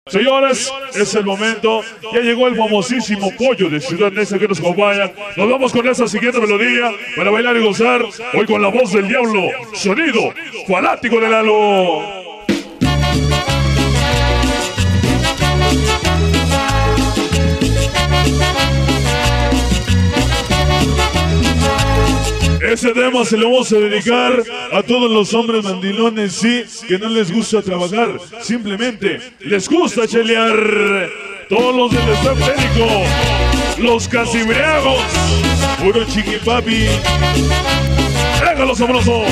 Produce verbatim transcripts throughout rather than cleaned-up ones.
Señores, es el momento. Ya llegó el famosísimo Pollo de Ciudad Neza que nos acompaña. Nos vamos con esa siguiente melodía para bailar y gozar. Hoy con la voz del diablo, sonido fanático de Lalo. Ese tema se lo vamos a dedicar a todos los hombres mandilones, sí, que no les gusta trabajar, simplemente les gusta chelear. Todos los del staff médico, los casibriagos, puro chiquipapi. ¡Déjalo sabroso!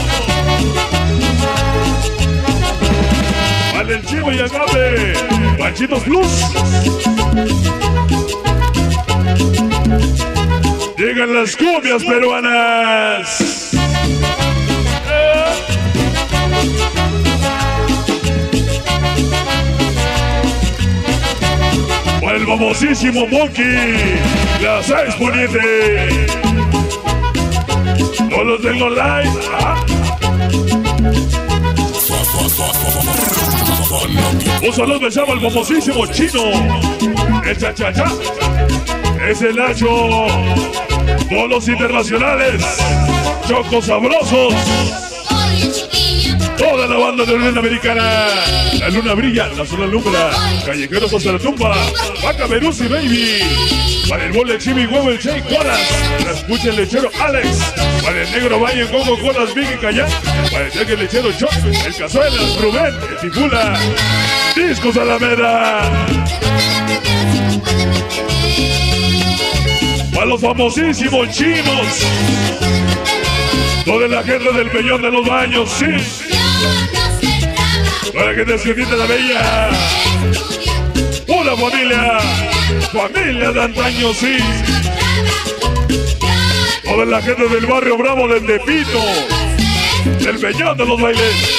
Vale el chivo y agape, Panchitos Plus. Llegan las cumbias peruanas. Eh. Para el famosísimo Monkey, la seis poniente. Todos los del online. ¿Ah? Un saludo me llama el famosísimo Chino, el cha-cha-cha. Es el Nacho. Todos los internacionales, chocos sabrosos. Toda la banda de Unión Americana. La luna brilla, la sola alumbra. Callejeros hasta la tumba. Vaca Merusi, baby. Para el bol de Chibi Huevo, el Che Colas. La escucha el lechero Alex. Para el negro Valle, Coco Colas, Big y Cayán. Para el cheque lechero Choc, el Cazuelas, Rubén, el Tifula. Discos Alameda. A los famosísimos chinos, toda la gente del Peñón de los Baños, sí, para que te sientas la bella, una familia, familia de antaño, sí, toda la gente del barrio Bravo del Tepito, del Peñón de los Bailes.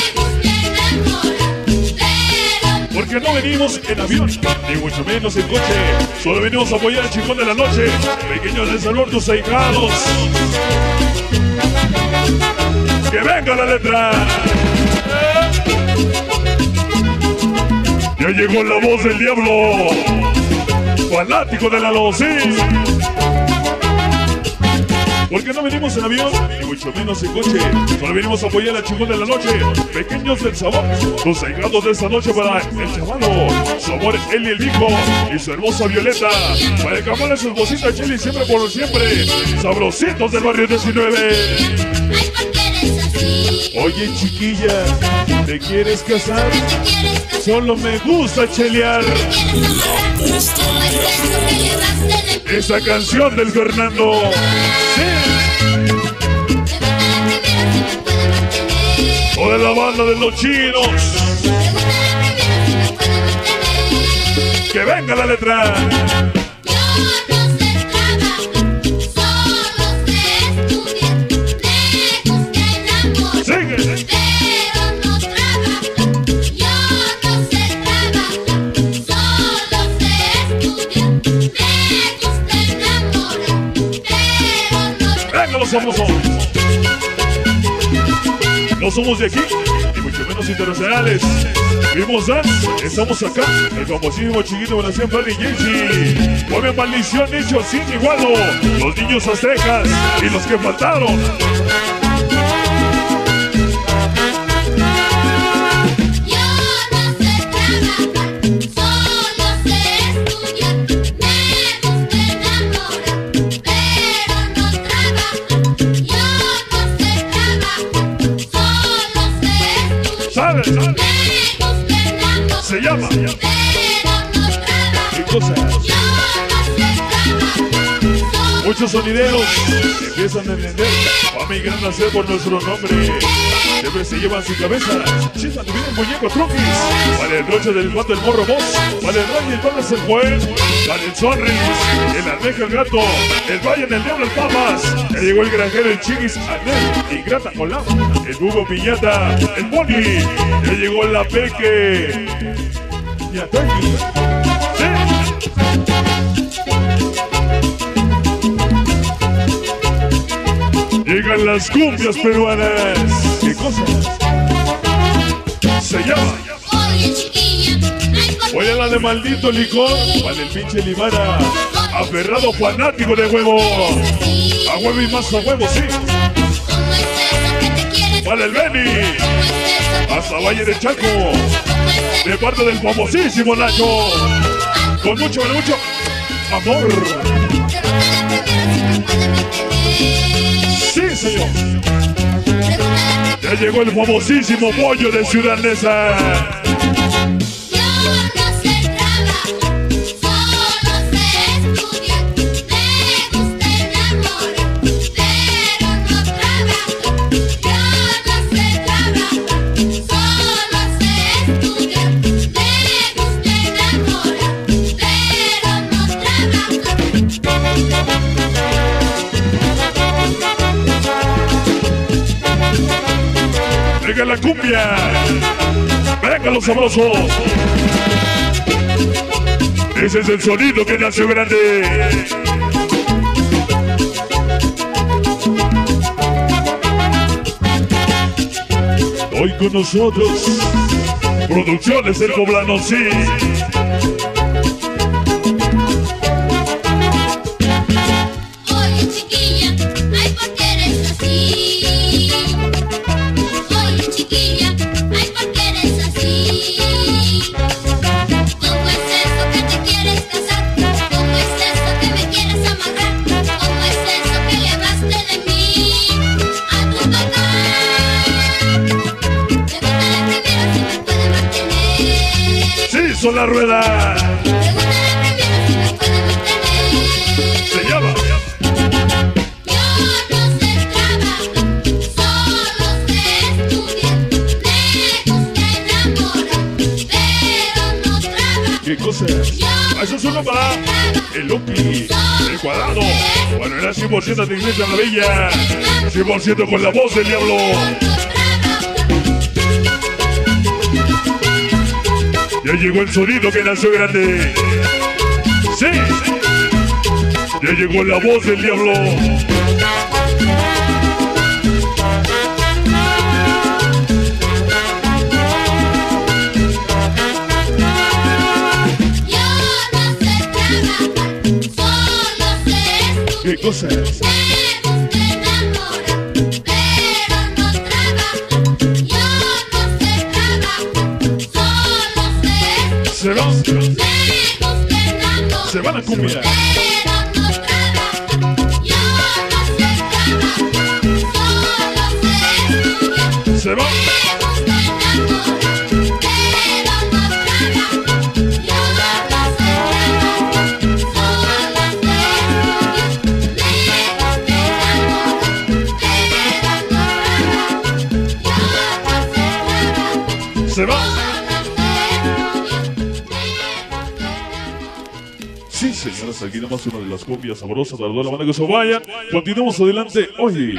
Porque no venimos en avión, ni mucho menos en coche. Solo venimos a apoyar al chingón de la noche. Pequeños de Salvador, tus ahijados. ¡Que venga la letra! ¿Eh? Ya llegó la voz del diablo, fanático de la luz, sí. Porque no venimos en avión, ni mucho menos en coche. Solo venimos a apoyar al chingón de la noche. Pequeños del sabor, los ahijados de esta noche para el chavalo, su amor Eli el Vico y su hermosa Violeta. Para el camarón, su esposita Chili, siempre por siempre. Sabrositos del barrio diecinueve. Oye chiquilla, ¿te quieres casar? Solo me gusta chelear. Esa canción del Fernando. Sí. O de la banda de los chinos. Que venga la letra. Somos no somos de aquí, ni mucho menos internacionales. Vimos dance, estamos acá. El famosísimo chiquito de la Nación Ferry Jaycee. Come maldición hecho sin igualo. Los niños aztecas y los que faltaron. Se llama ¿qué cosa? Muchos sonideros empiezan a entender. Va a migrar a ser por nuestro nombre. Siempre se llevan su cabeza. Chispa tu vida el muñeco truquis. Para el broche del pato el morro voz. Para el rey el padre es el juez. Para el sonris, el almeja el gato. El valle en el diablo el papas. Ya llegó el granjero el chiquis Anel. Y grata con la. El Hugo Piñata. El Boni. Ya llegó la Peque. Y a Tony. Sí. Llegan las cumbias peruanas. ¿Qué cosa? Se llama. Oye chiquilla, ay por Oye, la de maldito licor. Para el pinche Limara. Aferrado fanático de huevo. A huevo y más a huevo, sí. Para el Beni. Hasta Valle de Chaco. De parte del famosísimo Nacho. Con mucho, mucho amor. Sí, señor. Ya llegó el famosísimo pollo de Ciudad Neza. Venga la cumbia, venga los sabrosos. Ese es el sonido que nació grande. Hoy con nosotros, Producciones El Poblano, sí. Oye chiquilla, ay, ¿por qué eres así? Oye chiquilla, ay, ¿por qué eres así? ¿Cómo es eso que te quieres casar? ¿Cómo es eso que me quieres amarrar? ¿Cómo es eso que le hablaste de mí a tu papá? Pregúntale primero si me puede mantener. Sí, son la rueda. Pregúntale primero si me puede mantener. Se llama. Yo no sé trabajar, solo sé estudiar. Me gusta enamorar, pero no trabajo. ¿Qué cosa? Ah, eso es uno para el Lucky, el Cuadrado. Bueno, era cien por ciento de Iglesia La Bella. cien por ciento con la voz del diablo. Ya llegó el sonido que nació grande. Sí. Ya llegó la voz del diablo. Yo no sé trabajar, solo sé estudiar. ¿Qué cosa? Me gusta enamorar, pero no trabajar. Yo no sé trabajar, solo sé Se va. estudiar. Me gusta enamorar, Se va la cumbia. pero no trabajar. Yo no sé trabajar, solo sé estudiar. Se va. Me gusta enamorar, pero no trabajar. Yo no sé trabajar, solo sé estudiar. Se va. Sí, señoras, aquí nomás una de las cumbias sabrosas de la banda que se vayan. Continuamos adelante. Oye.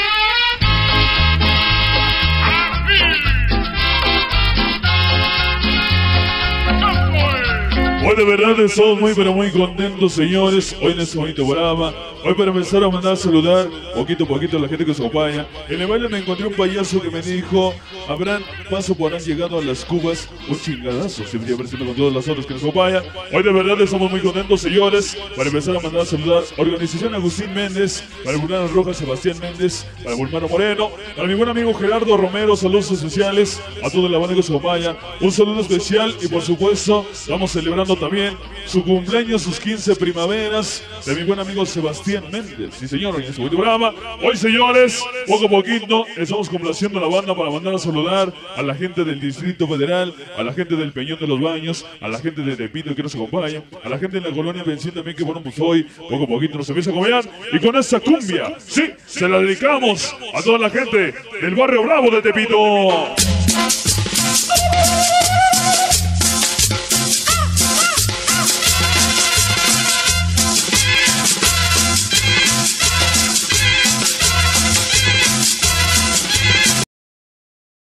Hoy de verdad estamos muy pero muy contentos, señores. Hoy en este bonito programa. Hoy para empezar a mandar a saludar poquito a poquito a la gente que se acompaña. En el baile me encontré un payaso que me dijo: habrán paso por han llegado a las cubas. Un chingadazo, siempre apareciendo con todas las otras que nos acompañan. Hoy de verdad estamos muy contentos, señores. Para empezar a mandar a saludar Organización Agustín Méndez, para Burlano Rojas, Sebastián Méndez, para Bulmaro Moreno, para mi buen amigo Gerardo Romero. Saludos especiales a toda la banda que se acompaña. Un saludo especial y por supuesto estamos celebrando también su cumpleaños, sus quince primaveras, de mi buen amigo Sebastián Méndez. Sí, señor, en este programa. Hoy, señores, poco a poquito estamos complaciendo a la banda para mandar a saludar a la gente del Distrito Federal, a la gente del Peñón de los Baños, a la gente de Tepito que nos acompaña, a la gente de la colonia Benzín también, que bueno, pues hoy poco a poquito nos empieza a acompañar. Y con esta cumbia, sí, se la dedicamos a toda la gente del barrio Bravo de Tepito.